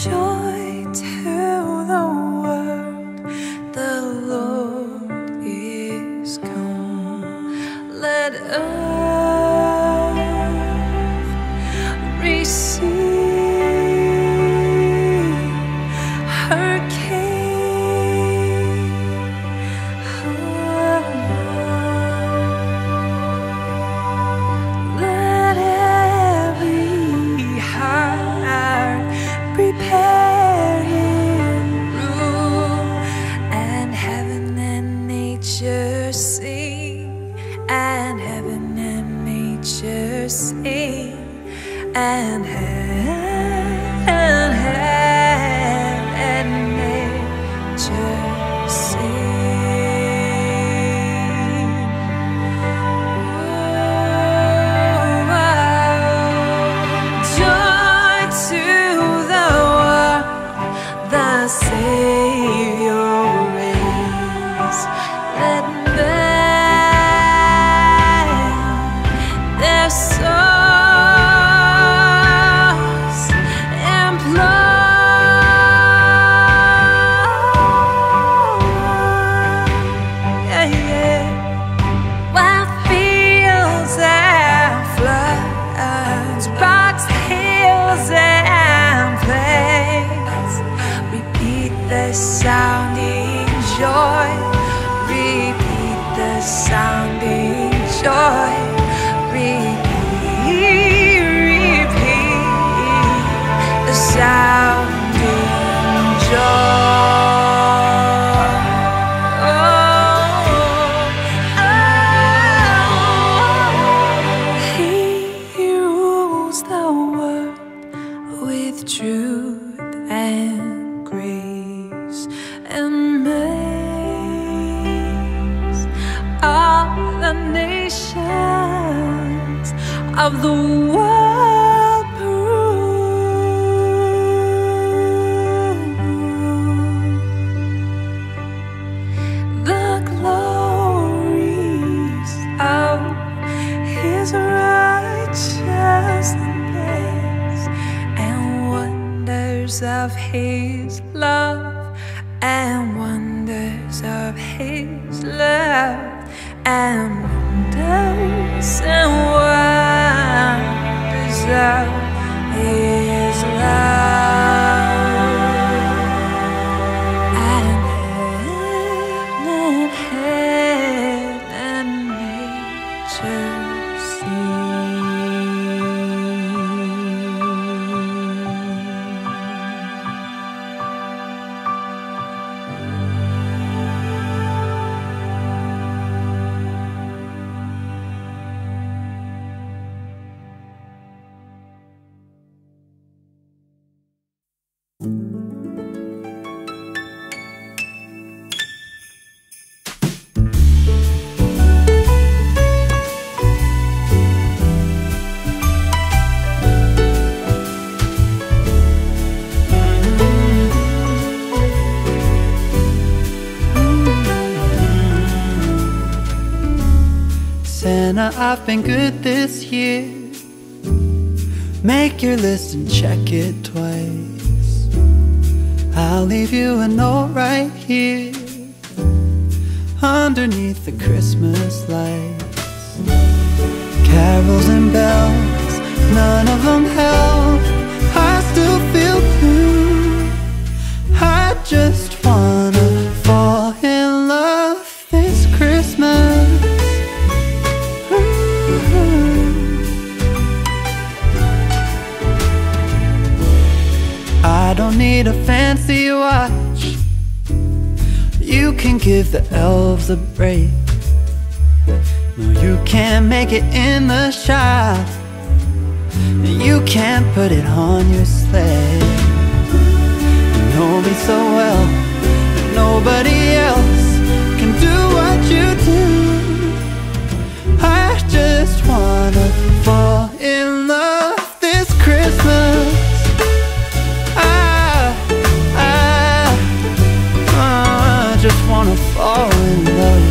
Joy to the world, the Lord is come. Let earth receive her King. Let every heart prepare Him room, and heaven and nature sing, and heaven and nature sing, and heaven and nature sing. Joy to the world, the Savior reigns. Let them their souls implore. Yeah, yeah. While fields and floods, rocks, hills and plains repeat the sounding joy, repeat the sounding joy, repeat the sounding joy. He rules the world with truth and grace, and makes all the nations of the world prove the glories of His righteousness and wonders of His love, and wonders of His love, and wonders and wonders of His love. And heaven and nature Santa, I've been good this year. Make your list and check it twice. I'll leave you a note right here underneath the Christmas lights. Carols and bells, none of them help. I still feel blue. I just wanna fall in love this Christmas. I don't need a fancy watch. You can give the elves a break. No, you can't make it in the shop. You can't put it on your sleigh. You know me so well that nobody else can do what you do. I just wanna fall in love this Christmas. I just wanna fall in love.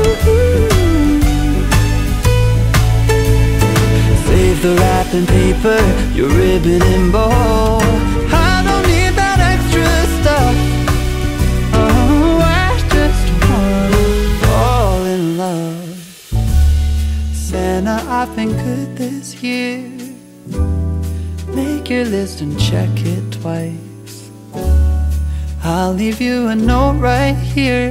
Save the wrapping paper for your ribbon and bow. I don't need that extra stuff. Oh, I just wanna fall in love. Santa, I've been good this year. Make your list and check it twice. I'll leave you a note right here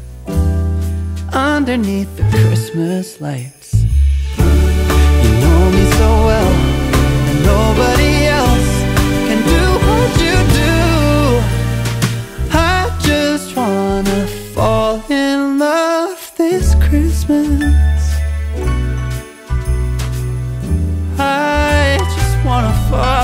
underneath the Christmas lights. You know me so well, and nobody else can do what you do. I just wanna fall in love this Christmas. I just wanna fall